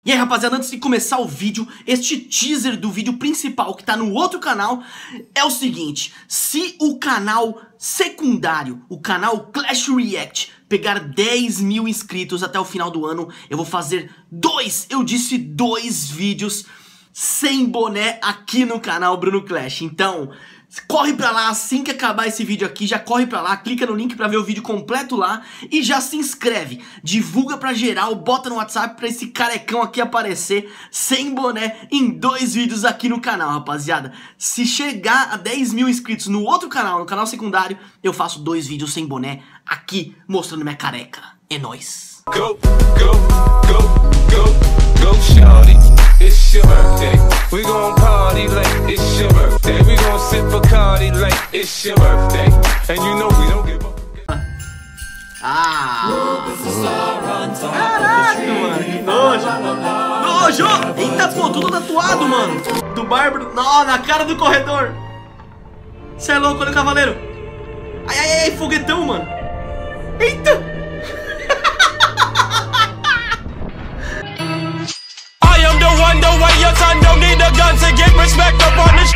E aí, rapaziada, antes de começar o vídeo, este teaser do vídeo principal que tá no outro canal é o seguinte: se o canal secundário, o canal Clash React, pegar 10 mil inscritos até o final do ano, eu vou fazer dois vídeos sem boné aqui no canal Bruno Clash. Então, corre pra lá, assim que acabar esse vídeo aqui, já corre pra lá, clica no link pra ver o vídeo completo lá e já se inscreve, divulga pra geral, bota no WhatsApp pra esse carecão aqui aparecer sem boné em 2 vídeos aqui no canal, rapaziada. Se chegar a 10 mil inscritos no outro canal, no canal secundário, eu faço 2 vídeos sem boné aqui, mostrando minha careca. É nóis! Go, go, go, go, go, shawty. It's your birthday. We gon' party like it's your birthday. We gon' sip Bacardi like it's your birthday. And you know we don't give a... Caraca, mano, que nojo! Nojo! Eita, pô, tudo tatuado, mano. Do Bárbaro, não, na cara do corredor. Cê é louco, olha o cavaleiro. Ai, ai, ai, foguetão, mano. Eita! I am the one, the way your son don't need a gun to get respect up on the